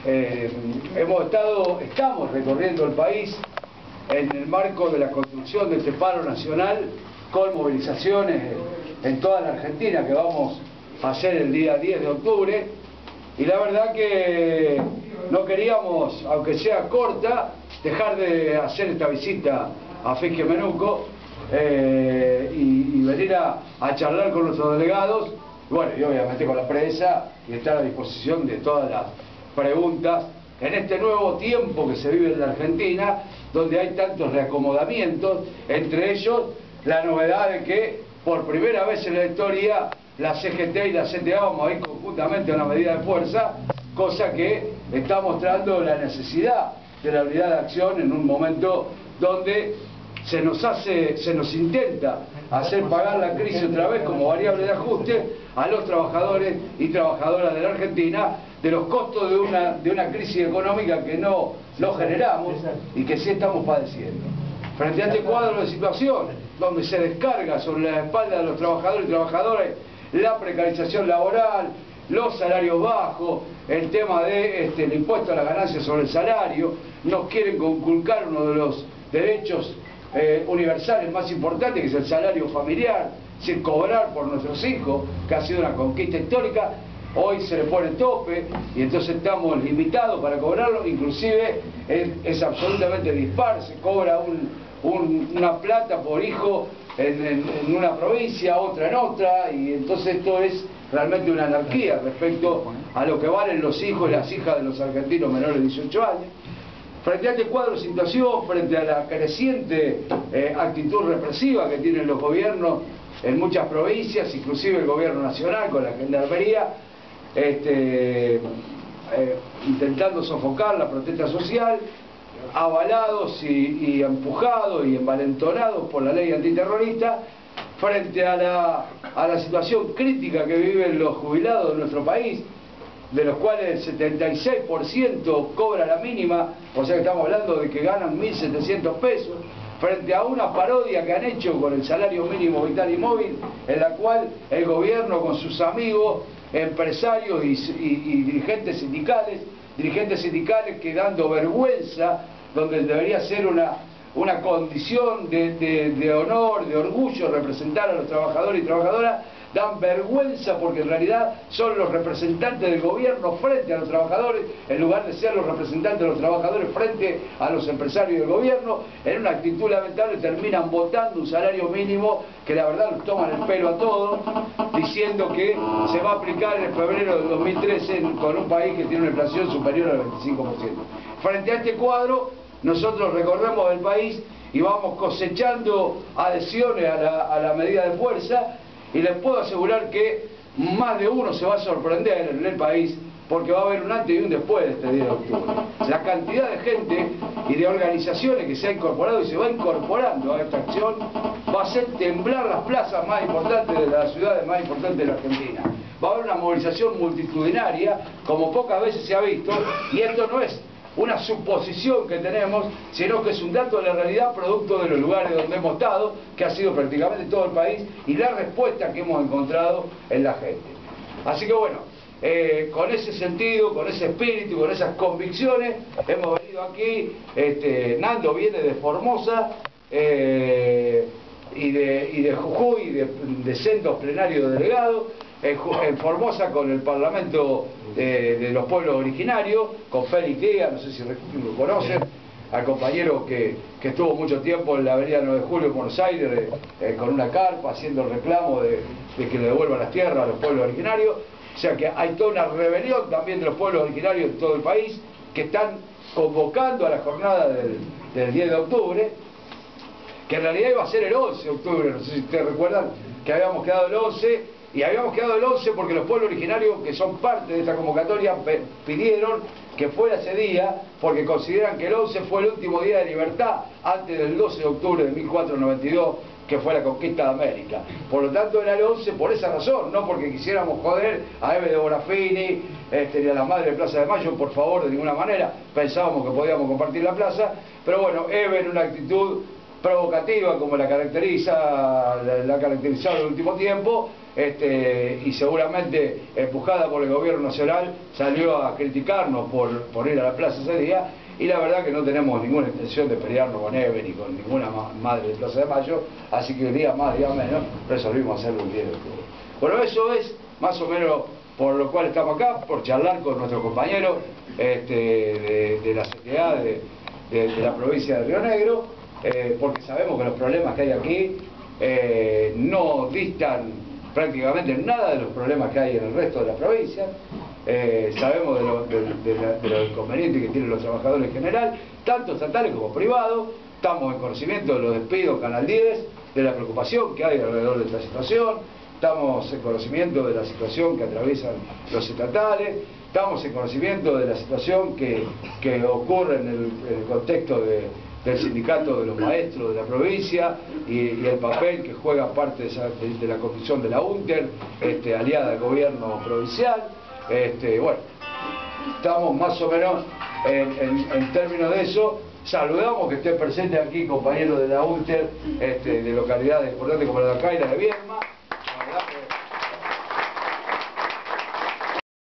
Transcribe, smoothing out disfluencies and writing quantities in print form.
estamos recorriendo el país en el marco de la construcción de este paro nacional con movilizaciones en toda la Argentina que vamos a hacer el día 10 de octubre, y la verdad que no queríamos, aunque sea corta, dejar de hacer esta visita a Fischia-Menuco y venir a charlar con nuestros delegados, bueno, y obviamente con la prensa, y estar a disposición de todas las preguntas en este nuevo tiempo que se vive en la Argentina, donde hay tantos reacomodamientos, entre ellos la novedad de que por primera vez en la historia la CGT y la CTA vamos a ir conjuntamente a una medida de fuerza, cosa que está mostrando la necesidad de la unidad de acción en un momento donde se nos intenta hacer pagar la crisis otra vez como variable de ajuste a los trabajadores y trabajadoras de la Argentina de los costos de una crisis económica que no generamos y que sí estamos padeciendo. Frente a este cuadro de situación donde se descarga sobre la espalda de los trabajadores y trabajadoras la precarización laboral, los salarios bajos, el tema del impuesto a la ganancia sobre el salario, nos quieren conculcar uno de los derechos universales más importantes, que es el salario familiar, sin cobrar por nuestros hijos, que ha sido una conquista histórica. Hoy se le pone tope y entonces estamos limitados para cobrarlo, inclusive es absolutamente dispar, se cobra una plata por hijo en una provincia, otra en otra, y entonces esto es realmente una anarquía respecto a lo que valen los hijos y las hijas de los argentinos menores de 18 años. Frente a este cuadro de situación, frente a la creciente actitud represiva que tienen los gobiernos en muchas provincias, inclusive el gobierno nacional con la gendarmería, intentando sofocar la protesta social, avalados y empujados y envalentonados por la ley antiterrorista, frente a la situación crítica que viven los jubilados de nuestro país, de los cuales el 76% cobra la mínima, o sea que estamos hablando de que ganan 1.700 pesos, frente a una parodia que han hecho con el salario mínimo vital y móvil, en la cual el gobierno con sus amigos, empresarios y dirigentes sindicales que dando vergüenza, donde debería ser una condición de honor, de orgullo representar a los trabajadores y trabajadoras, dan vergüenza porque en realidad son los representantes del gobierno frente a los trabajadores, en lugar de ser los representantes de los trabajadores frente a los empresarios del gobierno. En una actitud lamentable terminan votando un salario mínimo que la verdad nos toman el pelo a todos, diciendo que se va a aplicar en febrero del 2013 con un país que tiene una inflación superior al 25%. Frente a este cuadro, nosotros recorremos el país y vamos cosechando adhesiones a la medida de fuerza, y les puedo asegurar que más de uno se va a sorprender en el país, porque va a haber un antes y un después de este 10 de octubre. La cantidad de gente y de organizaciones que se ha incorporado y se va incorporando a esta acción va a hacer temblar las plazas más importantes de las ciudades más importantes de la Argentina. Va a haber una movilización multitudinaria como pocas veces se ha visto, y esto no es una suposición que tenemos, sino que es un dato de la realidad producto de los lugares donde hemos estado, que ha sido prácticamente todo el país, y la respuesta que hemos encontrado en la gente. Así que bueno, con ese sentido, con ese espíritu, con esas convicciones, hemos venido aquí. Nando viene de Formosa y de Jujuy, de sendos plenarios de delegados, en Formosa con el Parlamento de los pueblos originarios, con Félix Díaz, no sé si lo conocen, al compañero que estuvo mucho tiempo en la avenida 9 de Julio en Buenos Aires con una carpa haciendo el reclamo de que le devuelvan las tierras a los pueblos originarios. O sea que hay toda una rebelión también de los pueblos originarios de todo el país que están convocando a la jornada del 10 de octubre, que en realidad iba a ser el 11 de octubre, no sé si ustedes recuerdan que habíamos quedado el 11, y habíamos quedado el 11 porque los pueblos originarios que son parte de esta convocatoria pidieron que fuera ese día, porque consideran que el 11 fue el último día de libertad antes del 12 de octubre de 1492, que fue la conquista de América. Por lo tanto era el 11 por esa razón, no porque quisiéramos joder a Eve de Bonafini ni a la madre de Plaza de Mayo, por favor, de ninguna manera. Pensábamos que podíamos compartir la plaza, pero bueno, Eve en una actitud provocativa como la ha caracterizado en el último tiempo, y seguramente empujada por el gobierno nacional salió a criticarnos por ir a la plaza ese día, y la verdad que no tenemos ninguna intención de pelearnos con Eve ni con ninguna madre de Plaza de Mayo, así que un día más, día menos, resolvimos hacerlo el 10 de octubre. Bueno, eso es más o menos por lo cual estamos acá, por charlar con nuestros compañeros de la sociedad de la provincia de Río Negro, porque sabemos que los problemas que hay aquí no distan prácticamente nada de los problemas que hay en el resto de la provincia. Sabemos de los inconvenientes que tienen los trabajadores en general, tanto estatales como privados. Estamos en conocimiento de los despidos Canal 10, de la preocupación que hay alrededor de esta situación. Estamos en conocimiento de la situación que atraviesan los estatales. Estamos en conocimiento de la situación que ocurre en el contexto del sindicato de los maestros de la provincia y el papel que juega parte de la comisión de la UNTER, aliada al gobierno provincial. Bueno, estamos más o menos en términos de eso. Saludamos que estén presentes aquí compañeros de la UNTER, de localidades importantes como la de acá y la de Viedma.